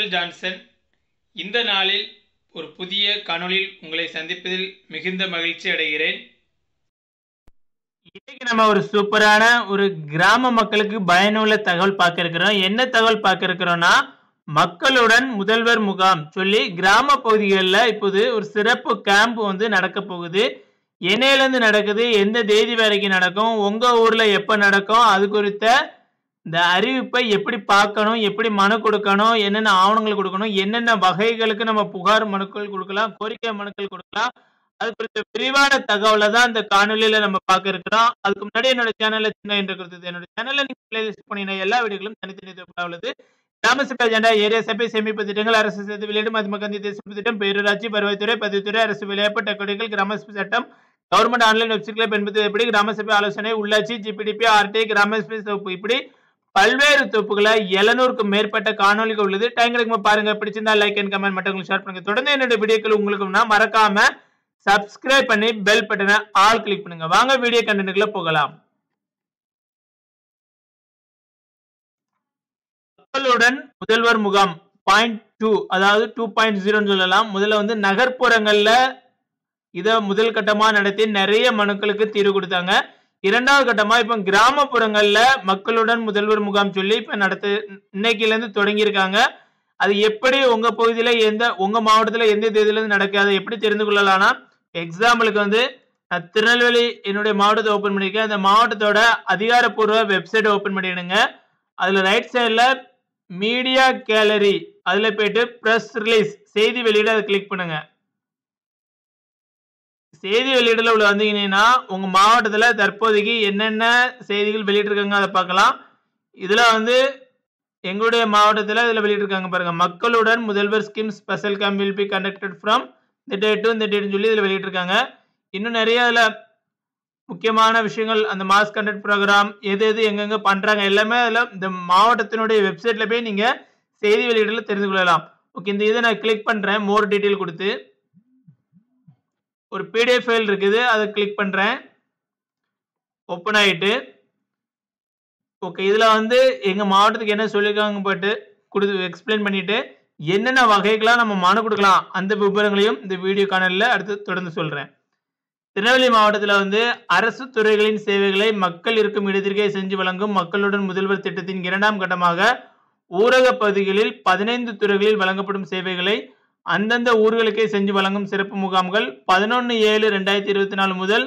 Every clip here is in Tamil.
உங்கள் ஜான்சன். இந்த நாளில் ஒரு புதிய காணொளியில் உங்களை சந்திப்பதில் மிகுந்த மகிழ்ச்சி அடைகிறேன். இன்னைக்கு நம்ம ஒரு சூப்பரான ஒரு கிராம மக்களுக்கு பயனுள்ள தகவல் பார்க்க இருக்கிறோம். என்ன தகவல் பார்க்க இருக்கிறோம்னா, மக்களுடன் முதல்வர் முகாம் சொல்லி கிராம பகுதிகளில் இப்போது ஒரு சிறப்பு கேம்ப் நடக்க போகுது. என்னையிலேருந்து நடக்குது, எந்த தேதி வரைக்கும் நடக்கும், உங்க ஊர்ல எப்ப நடக்கும், அது குறித்த இந்த அறிவிப்பை எப்படி பார்க்கணும், எப்படி மனு கொடுக்கணும், என்னென்ன ஆவணங்கள் கொடுக்கணும், என்னென்ன வகைகளுக்கு நம்ம புகார் மனுக்கள் கொடுக்கலாம், கோரிக்கை மனுக்கள் கொடுக்கலாம், அது குறித்த விரிவான தகவலை தான் இந்த காணொலியில நம்ம பார்க்க இருக்கிறோம். அதுக்கு முன்னாடி என்னோட சேனல்ல சின்ன என்று கொடுத்தது, என்னோட சேனல்ல நீங்க பிளேலிஸ்ட் பண்ணின எல்லா வீடியோகளும் தனித்தனி தொகுப்பாக உள்ளது. கிராம சபை அஜெண்டா, ஏரியா சபை சேமிப்பு திட்டங்கள், அரசு சேர்த்து வெளியீடு, மத்திய காந்தி தேசிய திட்டம், பேரூராட்சி, வருவாய்த்துறை, பதிவுத்துறை, அரசு விளையாட்டு டெக்கோடிகள், கிராம சபை சட்டம், கவர்மெண்ட் ஆன்லைன் வெப்சைட்களை பயன்படுத்துவது எப்படி, கிராம சபை ஆலோசனை, உள்ளாட்சி, ஜிபிடிபி, ஆர்டி, கிராம சபை தொகுப்பு, இப்படி பல்வேறு தொகுப்புகளை 700க்கும் மேற்பட்ட காணொலிகள் உள்ளது. டைம் கிடைக்கும் பாருங்க. பிடிச்சிருந்தா லைக் அண்ட் கமெண்ட் மட்டும் ஷேர் பண்ணுங்க. தொடர்ந்து என்னோட வீடியோக்கள் உங்களுக்கு மறக்காம சப்ஸ்கிரைப் பண்ணி பெல் பட்டனை ஆல் கிளிக் பண்ணுங்க. வாங்க வீடியோ கண்டென்ட்குள்ள போகலாம். மக்களுடன் முதல்வர் முகாம் பாயிண்ட் 2, அதாவது 2.0 சொல்லலாம். முதல்ல நகர்ப்புறங்கள்ல இத முதல் கட்டமா நடத்தி நிறைய மனுக்களுக்கு தீர்வு கொடுத்தாங்க. இரண்டாவது கட்டமா இப்ப கிராமப்புறங்கள்ல மக்களுடன் முதல்வர் முகாம் சொல்லி இப்ப இன்னைக்குல இருந்து தொடங்கி இருக்காங்க. அது எப்படி உங்க பகுதியில உங்க மாவட்டத்துல எந்த தேதியில இருந்து நடக்காது எப்படி தெரிந்து கொள்ளலாம்னா, எக்ஸாம்பிளுக்கு நான் திருநெல்வேலி என்னுடைய மாவட்டத்தை ஓபன் பண்ணிருக்கேன். அந்த மாவட்டத்தோட அதிகாரப்பூர்வ வெப்சைட் ஓபன் பண்ணிடுங்க. அதுல ரைட் சைட்ல மீடியா கேலரி, அதுல போயிட்டு பிரஸ் ரிலீஸ், செய்தி வெளியீடு, அதை கிளிக் பண்ணுங்க. செய்தி வெளியீடுல உள்ள வந்தீங்கன்னா உங்க மாவட்டத்துல தற்போதைக்கு என்னென்ன செய்திகள் வெளியிட்டிருக்காங்க அதை பார்க்கலாம். இதுல எங்களுடைய மாவட்டத்துல இதுல வெளியிட்டிருக்காங்க பாருங்க. மக்களுடன் முதல்வர் scheme special camp will be conducted from the date to இந்த டேட்னு சொல்லி இதுல வெளியிட்டிருக்காங்க. இன்னும் நிறைய அதுல முக்கியமான விஷயங்கள், அந்த மாஸ் கண்டக்ட் ப்ரோக்ராம் எது எங்கெங்க பண்றாங்க எல்லாமே அதுல இந்த மாவட்டத்தினுடைய வெப்சைட்ல போய் நீங்க செய்தி வெளியீடுல தெரிந்து கொள்ளலாம். ஓகே, இந்த இதை நான் கிளிக் பண்றேன். மோர் டீடைல் கொடுத்து ஒரு PDF ஃபைல் இருக்குது, அதை கிளிக் பண்றேன். ஓபன் ஆயிட்டு ஓகே, இதுல எங்க மாவட்டத்துக்கு என்ன சொல்லிருக்காங்க போட்டு கொடுத்து எக்ஸ்பிளைன் பண்ணிட்டு என்னென்ன வகைகளா நம்ம மனு கொடுக்கலாம் அந்த விவரங்களையும் இந்த வீடியோ காணொலியில அடுத்து தொடர்ந்து சொல்றேன். திருநெல்வேலி மாவட்டத்தில் அரசு துறைகளின் சேவைகளை மக்கள் இருக்கும் இடத்திற்கே செஞ்சு வழங்கும் மக்களுடன் முதல்வர் திட்டத்தின் 2ஆம் கட்டமாக ஊரக பகுதிகளில் 15 துறைகளில் வழங்கப்படும் சேவைகளை அந்தந்த ஊர்களுக்கே செஞ்சு வழங்கும் சிறப்பு முகாம்கள் 11/7/2024 முதல்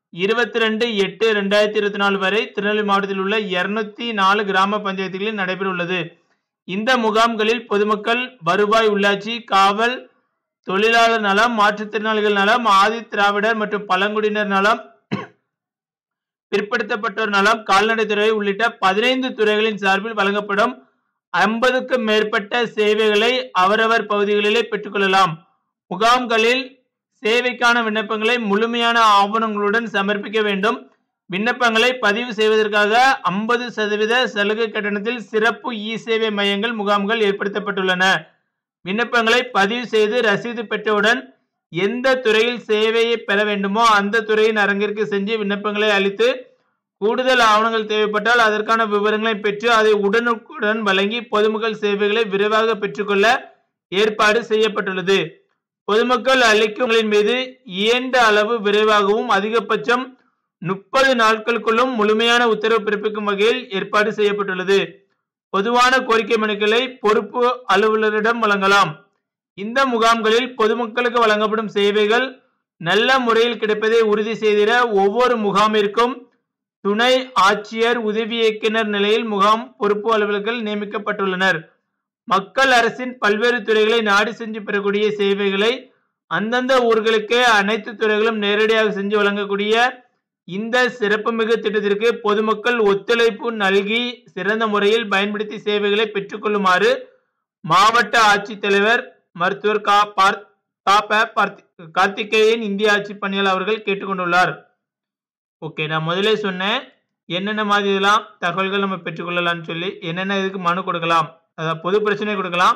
22/8/2024 வரை திருநெல்வேலி மாவட்டத்தில் உள்ள 204 கிராம பஞ்சாயத்துகளில் நடைபெற உள்ளது. இந்த முகாம்களில் பொதுமக்கள், வருவாய், உள்ளாட்சி, காவல், தொழிலாளர் நலம், மாற்றுத்திறனாளிகள் நலம், ஆதி திராவிடர் மற்றும் பழங்குடியினர் நலம், பிற்படுத்தப்பட்டோர் நலம், கால்நடைத்துறை உள்ளிட்ட 15 துறைகளின் சார்பில் வழங்கப்படும் 50க்கும் மேற்பட்ட சேவைகளை அவரவர் பகுதிகளிலே பெற்றுக்கொள்ளலாம். முகாம்களில் சேவைக்கான விண்ணப்பங்களை முழுமையான ஆவணங்களுடன் சமர்ப்பிக்க வேண்டும். விண்ணப்பங்களை பதிவு செய்வதற்காக 50% சலுகை கட்டணத்தில் சிறப்பு சேவை மையங்கள் முகாம்கள் ஏற்படுத்தப்பட்டுள்ளன. விண்ணப்பங்களை பதிவு செய்து ரசீது பெற்றவுடன் எந்த துறையில் சேவையை பெற வேண்டுமோ அந்த துறையின் அரங்கிற்கு சென்று விண்ணப்பங்களை அளித்து கூடுதல் ஆவணங்கள் தேவைப்பட்டால் அதற்கான விவரங்களை பெற்று அதை உடனுக்குடன் வழங்கி பொதுமக்கள் சேவைகளை விரைவாக பெற்றுக்கொள்ள ஏற்பாடு செய்யப்பட்டுள்ளது. பொதுமக்கள் அளிக்கும்களின் மீது இயன்ற அளவு விரைவாகவும் அதிகபட்சம் 30 நாட்களுக்குள்ளும் முழுமையான உத்தரவு பிறப்பிக்கும் வகையில் ஏற்பாடு செய்யப்பட்டுள்ளது. பொதுவான கோரிக்கை மனுக்களை பொறுப்பு அலுவலரிடம் வழங்கலாம். இந்த முகாம்களில் பொதுமக்களுக்கு வழங்கப்படும் சேவைகள் நல்ல முறையில் கிடைப்பதை உறுதி செய்திட ஒவ்வொரு முகாமிற்கும் துணை ஆட்சியர், உதவி இயக்குனர் நிலையில் முகாம் பொறுப்பு அலுவலர்கள் நியமிக்கப்பட்டுள்ளனர். மக்கள் அரசின் பல்வேறு துறைகளை நாடி சென்று பெறக்கூடிய சேவைகளை அந்தந்த ஊர்களுக்கு அனைத்து துறைகளும் நேரடியாக செஞ்சு வழங்கக்கூடிய இந்த சிறப்புமிகு திட்டத்திற்கு பொதுமக்கள் ஒத்துழைப்பு நல்கி சிறந்த முறையில் பயன்படுத்தி சேவைகளை பெற்றுக்கொள்ளுமாறு மாவட்ட ஆட்சித்தலைவர் மருத்துவர் கார்த்திகேயன் இந்திய ஆட்சி பணியாளர் அவர்கள் கேட்டுக்கொண்டுள்ளார். ஓகே, நான் முதலே சொன்னேன் என்னென்ன மாதிரி இதெல்லாம் தகவல்கள் நம்ம பெற்றுக்கொள்ளலாம்னு சொல்லி. என்னென்ன இதுக்கு மனு கொடுக்கலாம், அதாவது பொது பிரச்சனை கொடுக்கலாம்,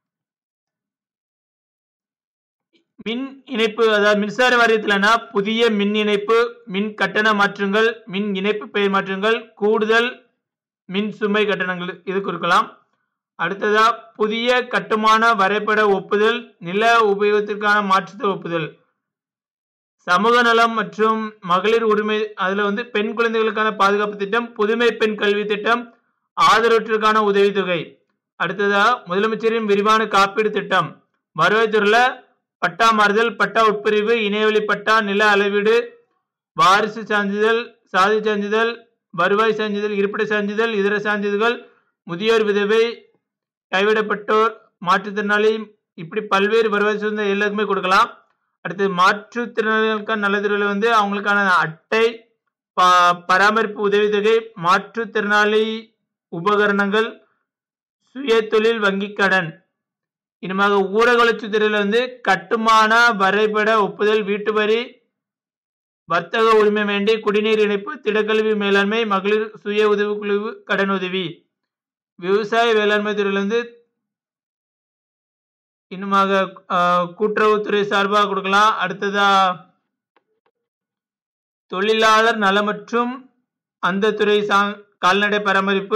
மின் இணைப்பு, அதாவது மின்சார வாரியத்தில்னா புதிய மின் இணைப்பு, மின் கட்டண மாற்றங்கள், மின் இணைப்பு பெயர் மாற்றங்கள், கூடுதல் மின் சுமை கட்டணங்கள் இது கொடுக்கலாம். அடுத்ததா புதிய கட்டுமான வரைபட ஒப்புதல், நில உபயோகத்திற்கான மாற்றுதல் ஒப்புதல், சமூக நலம் மற்றும் மகளிர் உரிமை, அதுல பெண் குழந்தைகளுக்கான பாதுகாப்பு திட்டம், புதுமை பெண் கல்வி திட்டம், ஆதரவற்றோருக்கான உதவித்தொகை. அடுத்ததா முதலமைச்சரின் விரிவான காப்பீடு திட்டம், வருவாய்த்துறையில பட்டா மாறுதல், பட்டா உட்பிரிவு, இணையவழி பட்டா, நில அளவீடு, வாரிசு சான்றிதழ், சாதி சான்றிதழ், வருவாய் சான்றிதழ், இருப்பிட சான்றிதழ், இதர சான்றிதழ்கள், முதியோர் விதவை, கைவிடப்பட்டோர், மாற்றுத்திறனாளி, இப்படி பல்வேறு வருவாய் சார்ந்த எல்லாருக்குமே கொடுக்கலாம். அடுத்து மாற்றுத்திறனாளிகளுக்கான நலத்துறையில அவங்களுக்கான அட்டை, பராமரிப்பு உதவித்தொகை, மாற்றுத்திறனாளி உபகரணங்கள், சுய தொழில் வங்கி கடன். இனிமாக ஊரக வளர்ச்சித்துறையில கட்டுமான வரைபட ஒப்புதல், வீட்டு வரி, வர்த்தக உரிமை வேண்டி, குடிநீர் இணைப்பு, திடக்கல்வி மேலாண்மை, மகளிர் சுய உதவிக்குழு கடன் உதவி. விவசாய வேளாண்மை துறையில இன்னுமாக கூட்டுறவுத்துறை சார்பாக கொடுக்கலாம். அடுத்ததா தொழிலாளர் நல மற்றும் அந்த துறை கால்நடை பராமரிப்பு.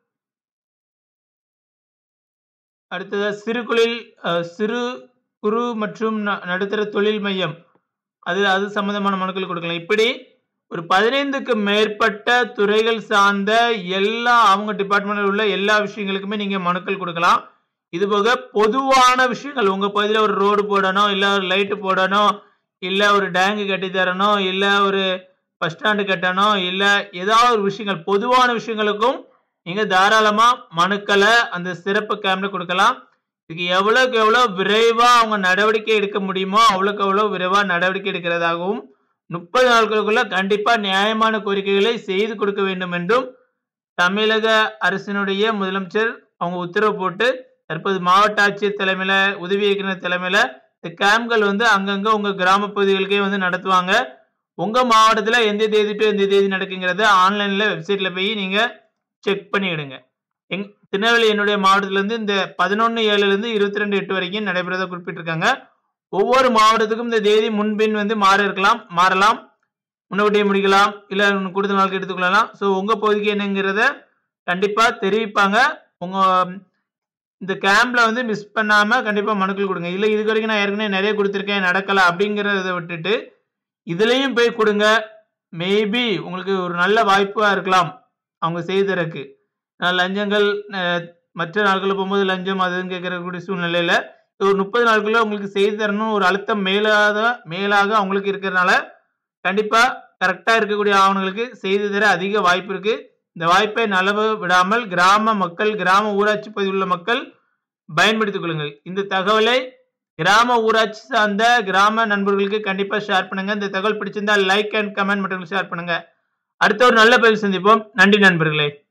அடுத்ததா சிறு குறு மற்றும் நடுத்தர தொழில் மையம், அது சம்பந்தமான மனுக்கள் கொடுக்கலாம். இப்படி ஒரு 15க்கு மேற்பட்ட துறைகள் சார்ந்த எல்லா அவங்க டிபார்ட்மெண்ட்ல உள்ள எல்லா விஷயங்களுக்குமே நீங்க மனுக்கள் கொடுக்கலாம். இது போக பொதுவான விஷயங்கள், உங்க பகுதியில் ஒரு ரோடு போடணும், இல்ல ஒரு லைட்டு போடணும், இல்ல ஒரு டேங்கு கட்டி தரணும், இல்ல ஒரு பஸ் ஸ்டாண்டு கட்டணும், இல்ல ஏதாவது ஒரு விஷயங்கள், பொதுவான விஷயங்களுக்கும் நீங்க தாராளமா மனுக்களை அந்த சிறப்பு கேம்ப்ல கொடுக்கலாம். இதுக்கு எவ்வளவுக்கு எவ்வளவு விரைவா அவங்க நடவடிக்கை எடுக்க முடியுமோ அவ்வளவுக்கு எவ்வளவு விரைவா நடவடிக்கை எடுக்கிறதாகவும் 30 நாட்களுக்குள்ள கண்டிப்பா நியாயமான கோரிக்கைகளை செய்து கொடுக்க வேண்டும் என்றும் தமிழக அரசினுடைய முதலமைச்சர் அவங்க உத்தரவு போட்டு தற்போது மாவட்ட ஆட்சியர் தலைமையில, உதவி இயக்குனர் தலைமையில இந்த கேம்ப்கள் அங்கங்க உங்க கிராம பகுதிகளுக்கே நடத்துவாங்க. உங்க மாவட்டத்துல எந்த தேதி டு எந்த தேதி நடக்குங்கிறத ஆன்லைன்ல வெப்சைட்ல போய் நீங்க செக் பண்ணிடுங்க. திருநெல்வேலி என்னுடைய மாவட்டத்துல இந்த 11/7 22/8 வரைக்கும் நடைபெறத குறிப்பிட்டிருக்காங்க. ஒவ்வொரு மாவட்டத்துக்கும் இந்த தேதி முன்பின் மாறலாம், முன்னோட்டியே முடிக்கலாம், இல்ல கூடுதல் நாளுக்கு எடுத்துக்கொள்ளலாம். ஸோ உங்க பகுதிக்கு என்னங்கிறத கண்டிப்பா தெரிவிப்பாங்க. உங்க இந்த கேம்ப்ல மிஸ் பண்ணாம கண்டிப்பா மனுக்கள் கொடுங்க. இல்ல இது வரைக்கும் நான் ஏற்கனவே நிறைய கொடுத்துருக்கேன், நடக்கல அப்படிங்கிறத விட்டுட்டு இதுலயும் போய் கொடுங்க. மேபி உங்களுக்கு ஒரு நல்ல வாய்ப்பா இருக்கலாம் அவங்க செய்ததற்கு. லஞ்சங்கள் மற்ற நாட்களில் போகும்போது லஞ்சம் அதுன்னு கேட்கக்கூடிய சூழ்நிலையில ஒரு 30 நாட்களுக்குள்ள உங்களுக்கு செய்து தரணும் ஒரு அழுத்தம் மேலாக அவங்களுக்கு இருக்கிறதுனால கண்டிப்பா கரெக்டா இருக்கக்கூடிய ஆவணங்களுக்கு செய்து தர அதிக வாய்ப்பு இருக்கு. இந்த வாய்ப்பை நழுவ விடாமல் கிராம மக்கள், கிராம ஊராட்சி பகுதியில் உள்ள மக்கள் பயன்படுத்திக் கொள்ளுங்கள். இந்த தகவலை கிராம ஊராட்சி சார்ந்த கிராம நண்பர்களுக்கு கண்டிப்பா ஷேர் பண்ணுங்க. இந்த தகவல் பிடிச்சிருந்தா லைக் அண்ட் கமெண்ட் மற்றும் ஷேர் பண்ணுங்க. அடுத்த ஒரு நல்ல பதிவில் சந்திப்போம். நன்றி நண்பர்களே.